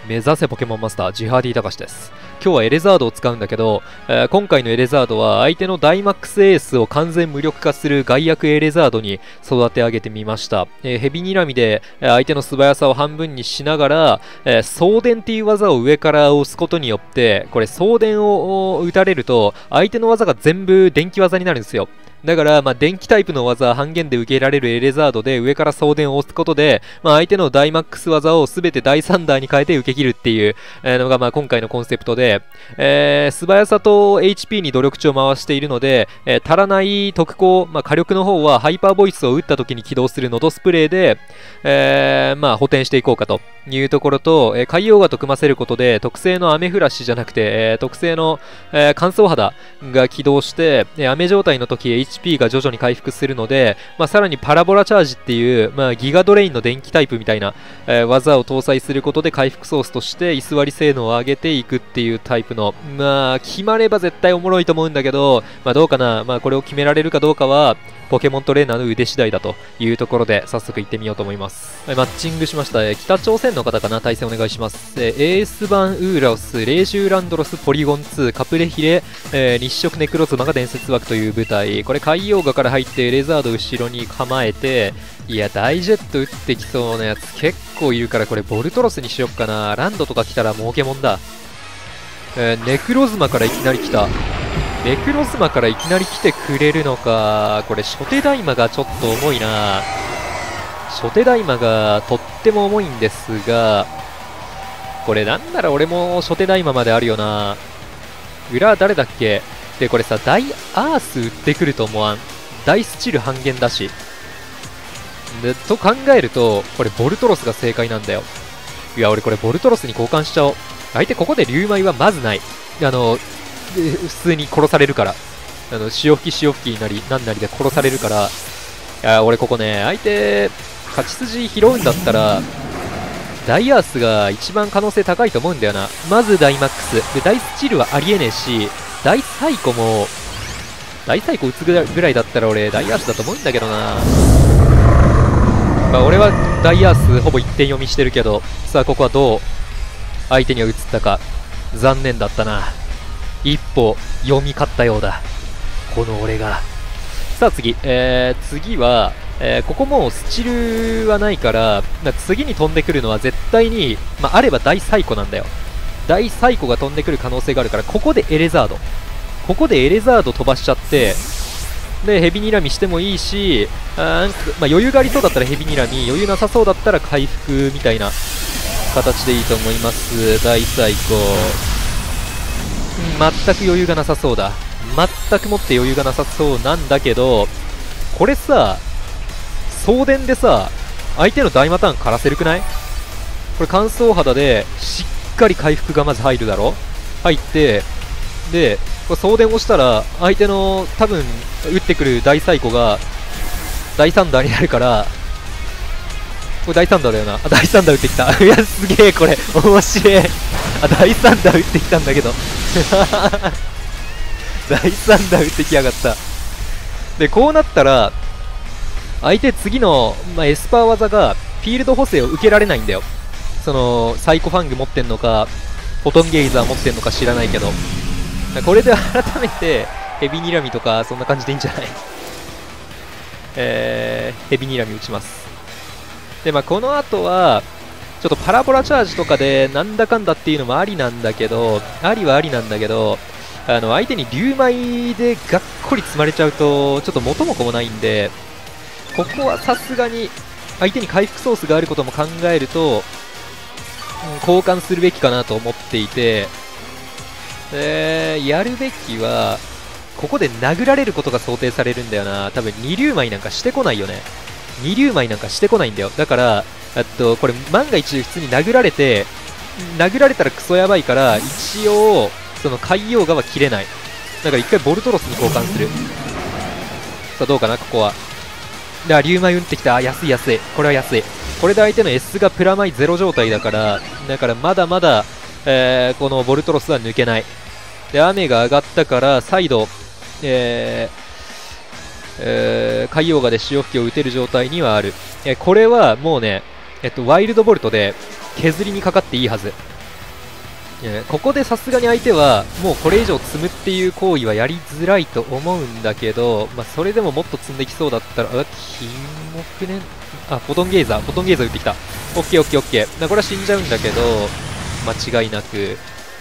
目指せポケモンマスタージハーディ高志です。今日はエレザードを使うんだけど、今回のエレザードは相手のダイマックスエースを完全無力化する害悪エレザードに育て上げてみました。ヘビ睨みで相手の素早さを半分にしながら、送電っていう技を上から押すことによって、これ送電を打たれると相手の技が全部電気技になるんですよ。だから、電気タイプの技半減で受けられるエレザードで上から送電を押すことで、相手のダイマックス技を全てダイサンダーに変えて受け切るっていうのが、今回のコンセプトで、素早さと HP に努力値を回しているので、足らない特攻、火力の方はハイパーボイスを打った時に起動するノドスプレーで、補填していこうかというところと、海洋画と組ませることで特性の雨フラッシュじゃなくて、特性の、乾燥肌が起動して、雨状態の時 HP が徐々に回復するので、さらにパラボラチャージっていう、ギガドレインの電気タイプみたいな、技を搭載することで回復ソースとして居座り性能を上げていくっていうタイプの、決まれば絶対おもろいと思うんだけど、どうかな、これを決められるかどうかはポケモントレーナーの腕次第だというところで早速行ってみようと思います。マッチングしました。北朝鮮の方かな、対戦お願いします。エース版ウーラオス、レージューランドロス、ポリゴン2、カプレヒレ、日食ネクロズマが伝説枠という部隊。これ海洋画から入ってレザード後ろに構えて、いやダイジェット打ってきそうなやつ結構いるから、これボルトロスにしよっかな。ランドとか来たら儲けもんだ。ネクロズマからいきなり来た。ネクロズマからいきなり来てくれるのか。これ初手大魔がちょっと重いな。初手大魔がとっても重いんですが、これなんなら俺も初手大魔まであるよな。裏誰だっけ。でこれさ、ダイアース売ってくると思わん。ダイスチル半減だしでと考えると、これボルトロスが正解なんだよ。いや俺これボルトロスに交換しちゃおう。相手ここで竜舞はまずない。普通に殺されるから、潮吹きなりなんなりで殺されるから。いや俺ここね、相手勝ち筋拾うんだったらダイアースが一番可能性高いと思うんだよな。まずダイマックスでダイスチルはありえねえし、ダイサイコもダイサイコ打つぐらいだったら俺ダイアースだと思うんだけどな。俺はダイアースほぼ1点読みしてるけど、さあここはどう相手には移ったか。残念だったな。一歩読み勝ったようだ、この俺が。さあ次、次は、ここもうスチルはないから、次に飛んでくるのは絶対に、あれば大サイコなんだよ。大サイコが飛んでくる可能性があるから、ここでエレザード、ここでエレザード飛ばしちゃって、でヘビ睨みしてもいいし、余裕がありそうだったらヘビ睨み、余裕なさそうだったら回復みたいな形でいいと思います。大サイコ、全く余裕がなさそうだ。全くもって余裕がなさそうなんだけど、これさ、送電でさ相手の大マターン枯らせるくない？これ乾燥肌でしっかり回復がまず入るだろ。入って、でこれ送電をしたら相手の多分打ってくる大サイコが大サンダーになるから、これ大サンダーだよな。大サンダー打ってきた。いやすげえこれ面白い。大サンダー打ってきたんだけど大サンダー打ってきやがった。でこうなったら相手次の、エスパー技がフィールド補正を受けられないんだよ。そのサイコファング持ってんのかフォトンゲイザー持ってんのか知らないけど、これで改めてヘビ睨みとかそんな感じでいいんじゃない？ヘビ睨み打ちます。でこの後はちょっとパラボラチャージとかでなんだかんだっていうのもありなんだけど、相手に竜舞でがっこり積まれちゃうとちょっと元も子もないんで、ここはさすがに相手に回復ソースがあることも考えると、交換するべきかなと思っていて、やるべきはここで殴られることが想定されるんだよな。多分二竜舞なんかしてこないよね。二竜舞なんかしてこないんだよ。だからこれ万が一普通に殴られたらクソやばいから、一応その海洋画は切れない。だから一回ボルトロスに交換する。さあどうかな、ここは。竜舞打ってきた。安い安い、これは安い。これで相手の S がプラマイゼロ状態だから、まだまだ、このボルトロスは抜けない。で雨が上がったから再度、海洋画で潮吹きを打てる状態にはある。これはもうね、ワイルドボルトで削りにかかっていいはず。 ここでさすがに相手はもうこれ以上積むっていう行為はやりづらいと思うんだけど、まあ、それでももっと積んできそうだったら、キモくね。あ、フォトンゲーザー打ってきた。オッケーオッケーオッケー。これは死んじゃうんだけど、間違いなくね。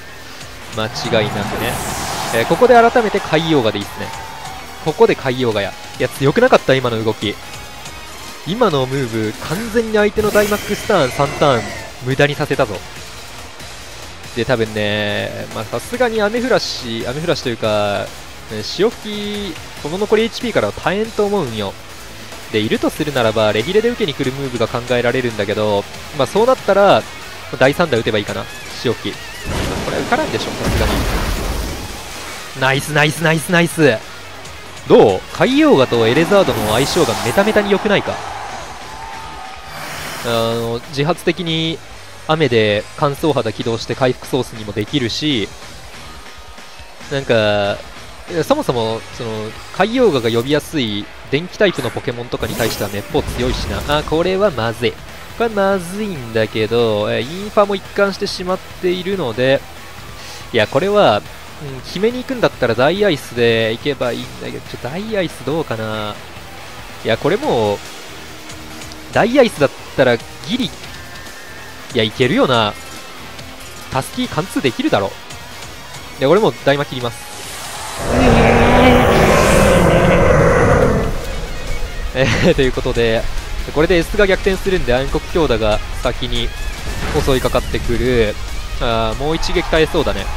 ここで改めて海洋画でいいっすね。ここで海洋画や。いや、強くなかった今の動き。今のムーブ、完全に相手のダイマックスターン3ターン、無駄にさせたぞ。で、多分ね、まあさすがに雨降らしというか、潮吹き、この残り HP からは大変と思うんよ。で、いるとするならば、レギレで受けに来るムーブが考えられるんだけど、まあそうなったら、第3打打てばいいかな、潮吹き。これは受からんでしょ、さすがに。ナイス。どう？海洋画とエレザードの相性がメタメタに良くないか？自発的に雨で乾燥肌起動して回復ソースにもできるし、なんかそもそもその海洋画が呼びやすい電気タイプのポケモンとかに対してはめっぽう強いしな。これはまずい。これまずいんだけど、インファも一貫してしまっているので、いやこれは、決めに行くんだったらダイアイスで行けばいいんだけど、ダイアイスどうかな。いやこれもうダイアイスだったらギリ、いやいけるよな。タスキー貫通できるだろ。いや俺もダイマ切ります。ということで、これで S が逆転するんで暗黒強打が先に襲いかかってくる。もう一撃耐えそうだね。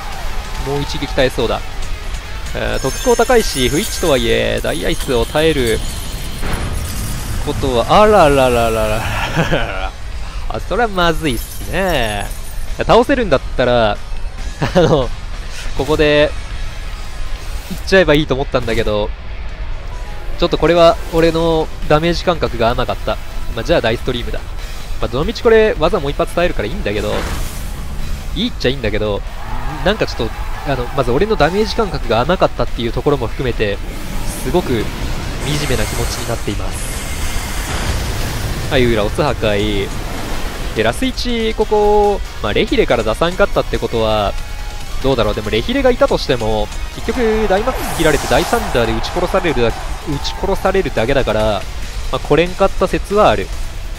特攻高いし、不一致とはいえダイアイスを耐えることは、あらららららそれはまずいっすね。倒せるんだったらここでいっちゃえばいいと思ったんだけど、ちょっとこれは俺のダメージ感覚が甘かった。じゃあダイストリームだ。どのみちこれ技もう一発耐えるからいいんだけど、いいっちゃいいんだけど、なんかちょっとまず俺のダメージ感覚が甘かったっていうところも含めて、すごく惨めな気持ちになっています。はい、裏オス破壊でラス1、ここ、レヒレから出さんかったってことはどうだろう。でもレヒレがいたとしても結局ダイマックス切られて第3打で撃ち殺されるだけだから、これんかった説はある。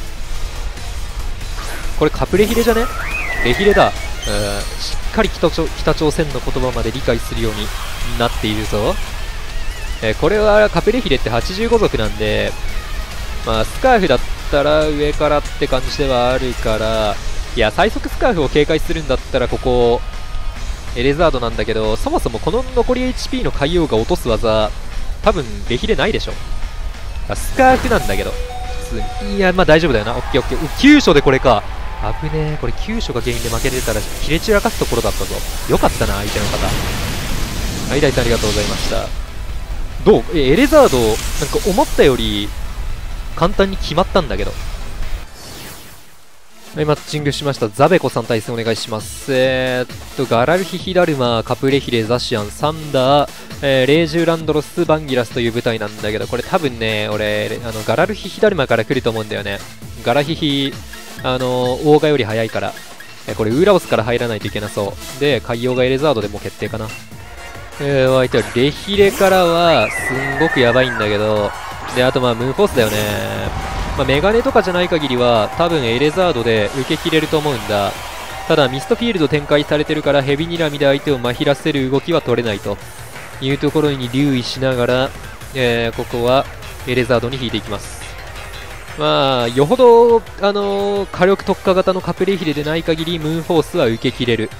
これカプレヒレじゃね？レヒレだ。しっかり北朝鮮の言葉まで理解するようになっているぞ。これはカプレヒレって85族なんで、スカーフだったら上からって感じではあるから、いや最速スカーフを警戒するんだったらここエレザードなんだけど、そもそもこの残り HP の海洋が落とす技多分レヒレないでしょ。スカーフなんだけど普通に、いや大丈夫だよな。オッケーオッケー。急所でこれか。危ねえ。これ急所が原因で負けてたら切れ散らかすところだったぞ。よかったな相手の方。はい、大さんありがとうございました。どう？エレザードなんか思ったより簡単に決まったんだけど。はい、マッチングしました。ザベコさん対戦お願いします。ガラルヒヒダルマ、カプレヒレ、ザシアン、サンダー、レージュランドロス、バンギラスという舞台なんだけど、これ多分ね、俺、ガラルヒヒダルマから来ると思うんだよね。ガラヒヒ、オーガより早いから。これ、ウーラオスから入らないといけなそう。で、海洋がエレザードでもう決定かな。相手はレヒレからは、すんごくやばいんだけど、で、あとムーンフォースだよね。メガネとかじゃない限りは多分エレザードで受け切れると思うんだ。ただミストフィールド展開されてるからヘビニラミで相手をまひらせる動きは取れないというところに留意しながら、ここはエレザードに引いていきます。よほど火力特化型のカプレヒレでない限りムーンフォースは受け切れる。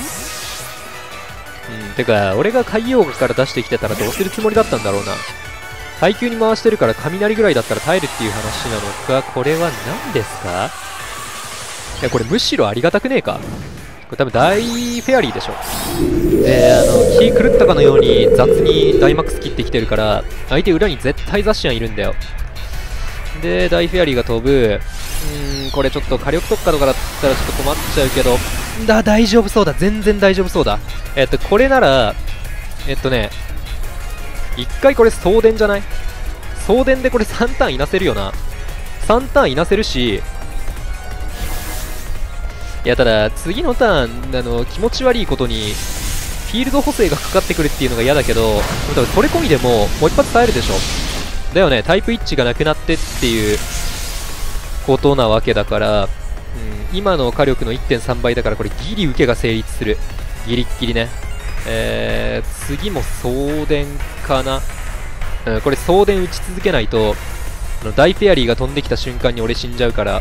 てか俺が海洋から出してきてたらどうするつもりだったんだろうな。耐久に回してるから雷ぐらいだったら耐えるっていう話なのか。これは何ですか？いやこれむしろありがたくねえか。これ多分大フェアリーでしょ。気狂ったかのように雑にダイマックス切ってきてるから相手裏に絶対ザシアンいるんだよ。で大フェアリーが飛ぶ。これちょっと火力特化とかだったらちょっと困っちゃうけど、大丈夫そうだ。全然大丈夫そうだ。これなら一回これ送電じゃない？送電でこれ3ターンいなせるよな。3ターンいなせるし、 いや、ただ、次のターン、気持ち悪いことに、フィールド補正がかかってくるっていうのが嫌だけど、多分取れ込みでも、もう一発耐えるでしょ。だよね、タイプ一致がなくなってっていうことなわけだから、今の火力の 1.3 倍だから、これギリ受けが成立する。ギリッギリね。次も送電かな。これ送電打ち続けないと、大フェアリーが飛んできた瞬間に俺死んじゃうから。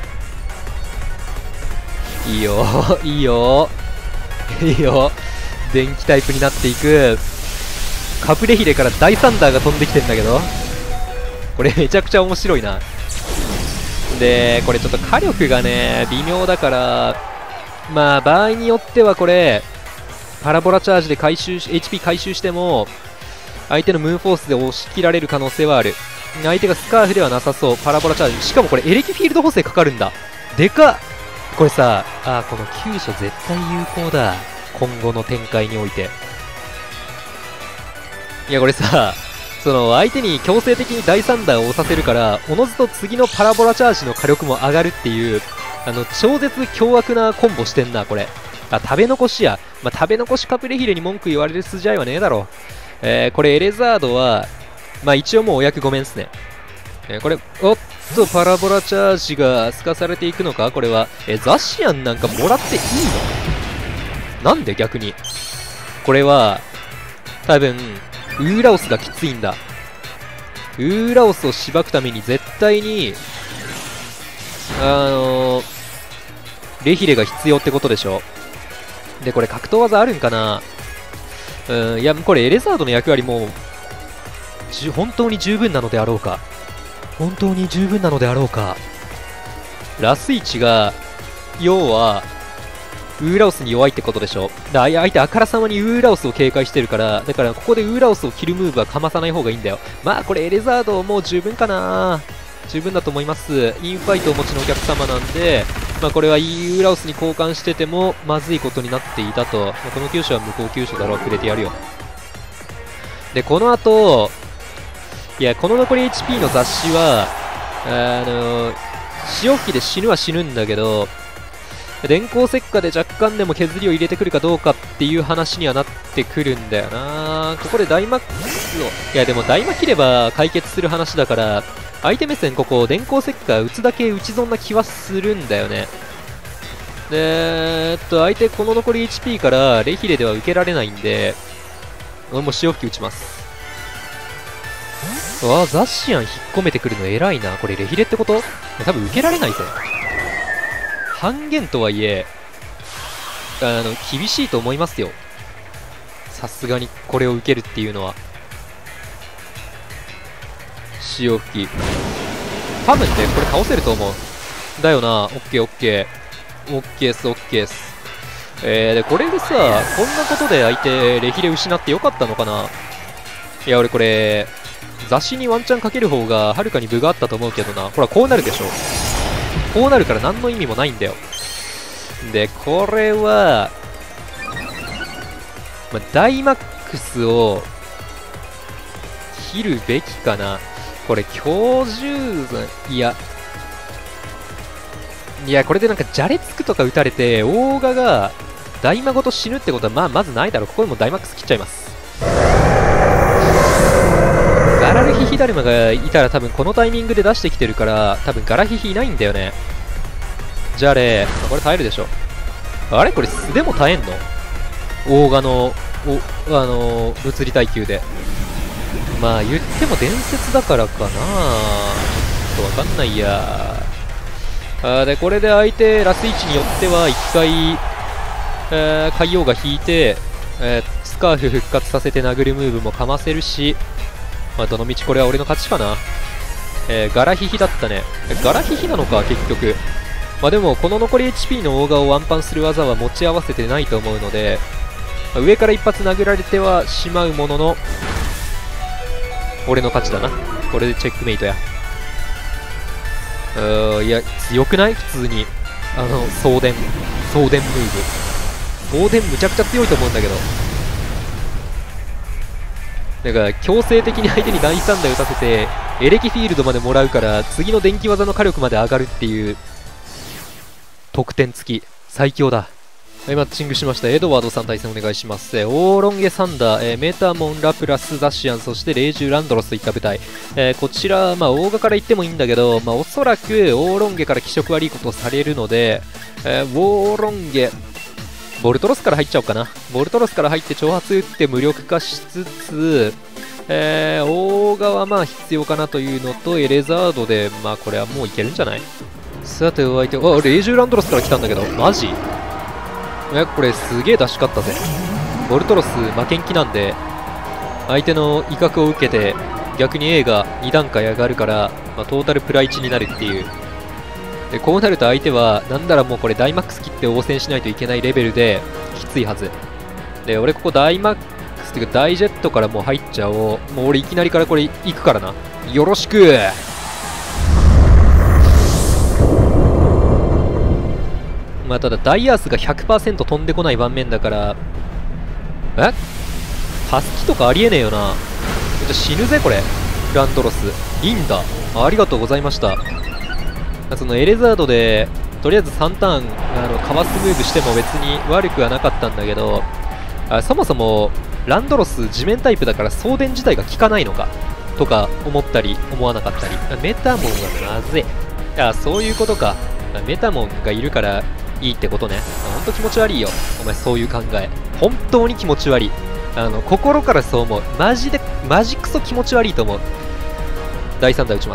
いいよいいよいいよ、電気タイプになっていく。カプレヒレから大サンダーが飛んできてんだけど、これめちゃくちゃ面白いな。でこれちょっと火力がね微妙だから、まあ場合によってはこれパラボラチャージでHP 回収しても相手のムーンフォースで押し切られる可能性はある。相手がスカーフではなさそう。パラボラチャージ、しかもこれエレキフィールド補正かかるんだ。でかっ。これさこの急所絶対有効だ、今後の展開において。いやこれさ、その相手に強制的に大サンダーを押させるからおのずと次のパラボラチャージの火力も上がるっていう超絶凶悪なコンボしてんなこれ。食べ残しや、食べ残しカプレヒレに文句言われる筋合いはねえだろ。これエレザードは一応もうお役ごめんっすね。これおっとパラボラチャージが透かされていくのか。これはザシアンなんかもらっていいの？なんで逆に。これは多分ウーラオスがきついんだ。ウーラオスをしばくために絶対にレヒレが必要ってことでしょ。でこれ格闘技あるんかな。いやこれエレザードの役割も本当に十分なのであろうか。本当に十分なのであろうか。ラスイチが要はウーラオスに弱いってことでしょ。相手あからさまにウーラオスを警戒してるから、だからここでウーラオスを切るムーブはかまさない方がいいんだよ。これエレザードもう十分かな。十分だと思います。インファイトをお持ちのお客様なんで、これはいいウーラオスに交換しててもまずいことになっていたと。この急所は無効急所だろう、くれてやるよ。でこの後いやこの残り HP の雑誌は潮吹きで死ぬは死ぬんだけど、電光石火で若干でも削りを入れてくるかどうかっていう話にはなってくるんだよな。ここでダイマックスを、いやでもダイマ切れば解決する話だから、相手目線ここ電光石火打つだけ打ち損な気はするんだよね。で相手この残り HP からレヒレでは受けられないんで、もう潮吹き打ちます。ザシアン引っ込めてくるの偉いな。これレヒレってこと？多分受けられないぜ。半減とはいえ厳しいと思いますよ、さすがにこれを受けるっていうのは。潮吹き多分ねこれ倒せると思うだよな。オッケーオッケーオッケースオッケース。でこれでさこんなことで相手レヒレ失ってよかったのかな。いや俺これ雑誌にワンチャンかける方がはるかに分があったと思うけどな。ほらこうなるでしょ。こうなるから何の意味もないんだよ。でこれは、ダイマックスを切るべきかな。これ強獣いやこれでなんかじゃれつくとか打たれてオーガがダイマごと死ぬってことはまずないだろう。ここでもダイマックス切っちゃいます。ガラルヒヒダルマがいたら多分このタイミングで出してきてるから、多分ガラヒヒいないんだよね。じゃあこれ耐えるでしょ。あれこれ素でも耐えんの？オーガの物理耐久で。言っても伝説だからかな。ちょっとわかんないや。でこれで相手ラスイチによっては1回、海洋が引いて、スカーフ復活させて殴るムーブもかませるし、どのみちこれは俺の勝ちかな。ガラヒヒだったね。ガラヒヒなのか結局。でもこの残り HP のオーガをワンパンする技は持ち合わせてないと思うので、上から一発殴られてはしまうものの俺の勝ちだな。これでチェックメイトや。いや強くない？普通に送電ムーブ。送電むちゃくちゃ強いと思うんだけど、なんか強制的に相手に第3台打たせてエレキフィールドまでもらうから次の電気技の火力まで上がるっていう特典付き。 最強だ。はい、マッチングしました。エドワードさん対戦お願いします。オーロンゲサンダー、メタモン、ラプラス、ザシアン、そして霊獣ランドロスといった部隊。こちら、大画から言ってもいいんだけど、おそらくオーロンゲから気色悪いことをされるので、オーロンゲ、ボルトロスから入っちゃおうかな。ボルトロスから入って挑発打って無力化しつつ、大画は必要かなというのと、エレザードで、これはもういけるんじゃない？さて、お相手、霊獣ランドロスから来たんだけど、マジ？これすげえ出し勝ったぜ。ボルトロス負けん気なんで、相手の威嚇を受けて逆に A が2段階上がるから、トータルプラ1になるっていう。でこうなると相手はなんならもうこれダイマックス切って応戦しないといけないレベルできついはずで、俺ここダイマックスっていうかダイジェットからもう入っちゃおう。もう俺いきなりからこれ行くからな。よろしく。ただダイアースが 100% 飛んでこない盤面だから、タスキとかありえねえよな。死ぬぜこれ。ランドロスいいんだ。ありがとうございました。そのエレザードでとりあえず3ターンかわすムーブしても別に悪くはなかったんだけど、そもそもランドロス地面タイプだから送電自体が効かないのかとか思ったり思わなかったり。メタモンはまずい。そういうことか。メタモンがいるからいいってことね。ほんと気持ち悪いよお前、そういう考え本当に気持ち悪い。心からそう思う。マジクソ気持ち悪いと思う。第3打打ちます。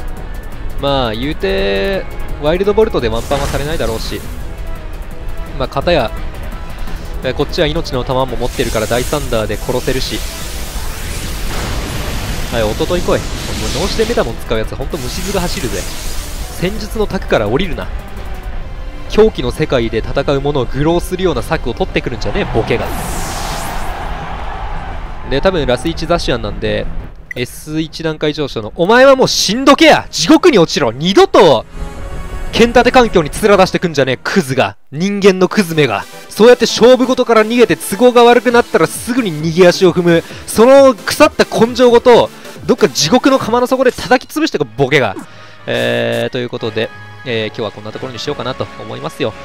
言うてワイルドボルトでワンパンはされないだろうし、片やこっちは命の玉も持ってるから第3打で殺せるし。はい、おととい来い。脳死でメタモン使うやつほんと虫唾走るぜ。戦術の卓から降りるな。狂気の世界で戦う者を愚弄するような策を取ってくるんじゃねえボケが。で多分ラス1ザシアンなんで S1 段階上昇のお前はもう死んどけや。地獄に落ちろ。二度と剣立て環境に面出してくんじゃねえクズが。人間のクズめがそうやって勝負事から逃げて都合が悪くなったらすぐに逃げ足を踏む、その腐った根性ごとどっか地獄の釜の底で叩き潰してくボケが。ということで今日はこんなところにしようかなと思いますよ。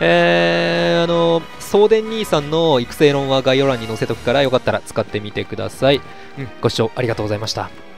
送電兄さんの育成論は概要欄に載せとくからよかったら使ってみてください。ご視聴ありがとうございました。